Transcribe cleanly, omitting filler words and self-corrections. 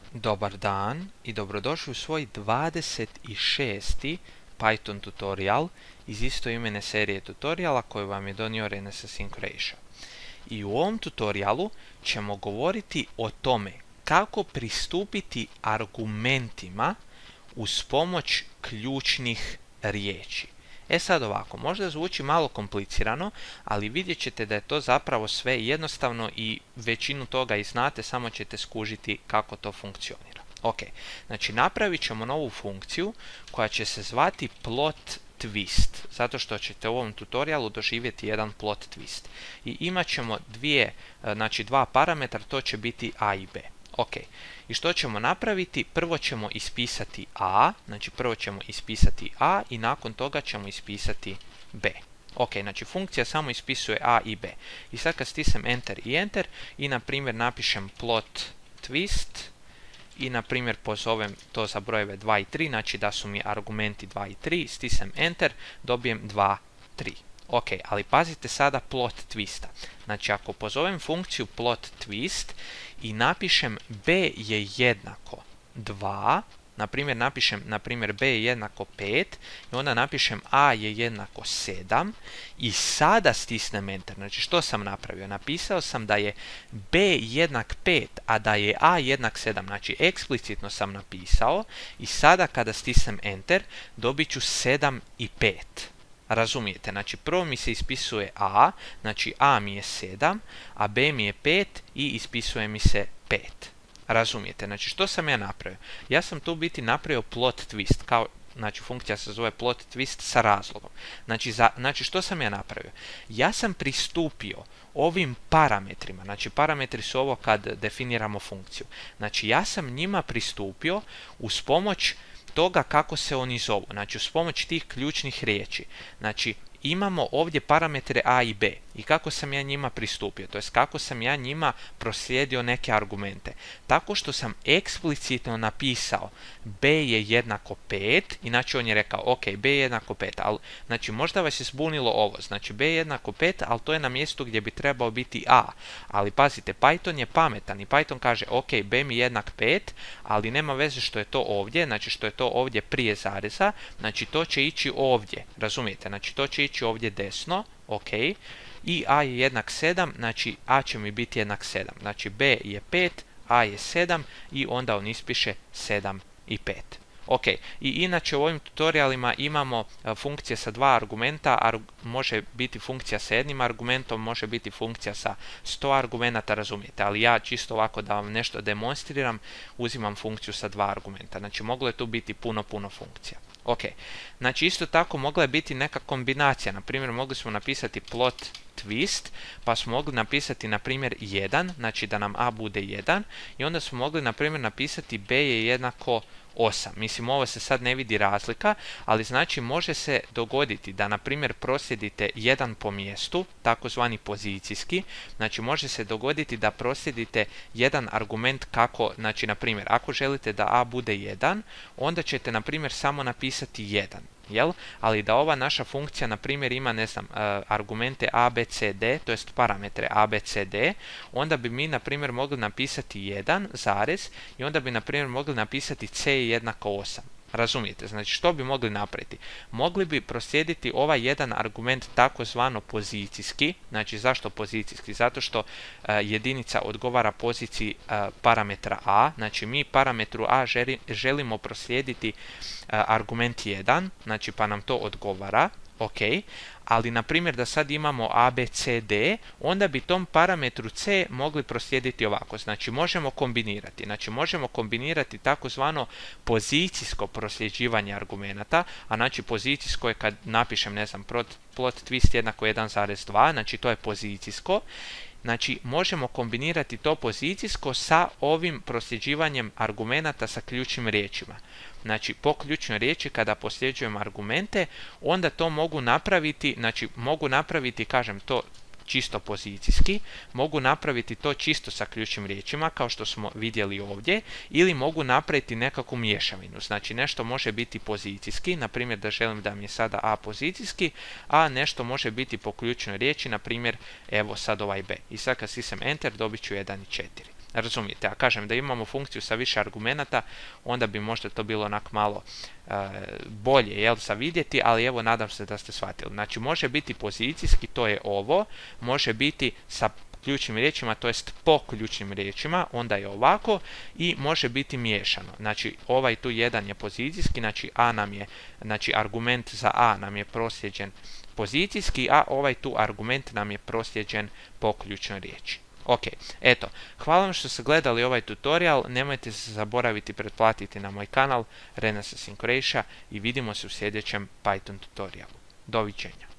Dobar dan i dobrodošli u svoj 26. Python tutorial iz istoimene serije tutoriala koju vam je donio Renesas in Croatia. I u ovom tutorialu ćemo govoriti o tome kako pristupiti argumentima uz pomoć ključnih riječi. Sad ovako, možda zvuči malo komplicirano, ali vidjet ćete da je to zapravo sve jednostavno i većinu toga i znate, samo ćete skužiti kako to funkcionira. Ok, znači napravit ćemo novu funkciju koja će se zvati plot twist, zato što ćete u ovom tutorialu doživjeti jedan plot twist. I imat ćemo dva parametra, to će biti a i b. Ok, i što ćemo napraviti? Prvo ćemo ispisati a, i nakon toga ćemo ispisati b. Ok, znači funkcija samo ispisuje a i b. I sad kad stisnem enter i enter i na primjer napišem plot twist i na primjer pozovem to za brojeve 2 i 3, znači da su mi argumenti 2 i 3, stisnem enter, dobijem 2, 3. Ok, ali pazite sada plot twista. Znači ako pozovem funkciju plot twist i napišem b je jednako 2, napišem b je jednako 5 i onda napišem a je jednako 7 i sada stisnem enter. Znači što sam napravio? Napisao sam da je b jednak 5, a da je a jednak 7. Znači eksplicitno sam napisao i sada kada stisnem enter dobit ću 7 i 5. Razumijete? Znači prvo mi se ispisuje a, znači a mi je 7, a b mi je 5 i ispisuje mi se 5. Razumijete? Znači što sam ja napravio? Ja sam tu biti napravio plot twist, znači funkcija se zove plot twist sa razlogom. Znači što sam ja napravio? Ja sam pristupio ovim parametrima, znači parametri su ovo kad definiramo funkciju. Znači ja sam njima pristupio uz pomoć toga kako se oni zovu, znači uz pomoć tih ključnih riječi. Znači imamo ovdje parametre a i b i kako sam ja njima pristupio, to jest kako sam ja njima proslijedio neke argumente. Tako što sam eksplicitno napisao b je jednako 5, inače on je rekao ok, b je jednako 5, ali znači možda vas je zbunilo ovo, znači b je jednako 5, ali to je na mjestu gdje bi trebao biti a. Ali pazite, Python je pametan i Python kaže ok, b mi je jednak 5, ali nema veze što je to ovdje, znači što je to ovdje prije zareza, znači to će ići ovdje, razumijete, znači to će ići ovdje desno, ok, i a je jednak 7, znači a će mi biti jednak 7, znači b je 5, a je 7 i onda on ispiše 7 i 5. Ok, i inače u ovim tutorialima imamo funkcije sa dva argumenta, može biti funkcija sa jednim argumentom, može biti funkcija sa 100 argumenata, razumijete, ali ja čisto ovako da vam nešto demonstriram, uzimam funkciju sa dva argumenta, znači moglo je tu biti puno funkcija. Ok, znači isto tako mogla je biti neka kombinacija, na primjer mogli smo napisati plot twist, pa smo mogli napisati na primjer 1, znači da nam a bude 1 i onda smo mogli na primjer napisati b je jednako 8. Mislim, ovo se sad ne vidi razlika, ali znači može se dogoditi da na primjer proslijedite 1 po mjestu, takozvani pozicijski, znači može se dogoditi da proslijedite jedan argument kako, znači na primjer ako želite da a bude 1, onda ćete na primjer samo napisati 1. Jel? Ali da ova naša funkcija na primjer ima argumente a, b, c, d, to jest parametre a, b, c, d, onda bi mi na primjer mogli napisati 1 zarez i onda bi na primjer mogli napisati c je jednako 8. Razumijete? Znači što bi mogli napraviti? Mogli bi proslijediti ovaj jedan argument takozvano pozicijski. Znači zašto pozicijski? Zato što jedinica odgovara poziciji parametra a. Znači mi parametru a želimo proslijediti argument 1, znači pa nam to odgovara. Ok, ali na primjer da sad imamo a, b, c, d, onda bi tom parametru c mogli proslijediti ovako. Znači možemo kombinirati takozvano pozicijsko prosljeđivanje argumenata, a znači pozicijsko je kad napišem, plot twist jednako 1,2, znači to je pozicijsko. Znači možemo kombinirati to pozicijsko sa ovim prosljeđivanjem argumenata sa ključnim riječima. Znači po ključnoj riječi kada prosljeđujem argumente, onda to mogu napraviti, kažem to čisto pozicijski, mogu napraviti to čisto sa ključnim riječima kao što smo vidjeli ovdje, ili mogu napraviti nekakvu mješavinu. Znači nešto može biti pozicijski, na primjer da želim da mi je sada a pozicijski, a nešto može biti po ključnoj riječi, na primjer evo sad ovaj b. I sad kad stisnem enter dobit ću 1 i 4. Razumijete, a kažem da imamo funkciju sa više argumenata, onda bi možda to bilo onak malo bolje za vidjeti, ali evo nadam se da ste shvatili. Znači može biti pozicijski, to je ovo, može biti sa ključnim riječima, to jest po ključnim riječima, onda je ovako, i može biti miješano. Znači ovaj tu jedan je pozicijski, znači argument za a nam je proslijeđen pozicijski, a ovaj tu argument nam je proslijeđen po ključnoj riječi. Ok, eto, hvala vam što ste gledali ovaj tutorial, nemojte se zaboraviti pretplatiti na moj kanal Renaissance in Croatia i vidimo se u sljedećem Python tutorialu. Doviđenja.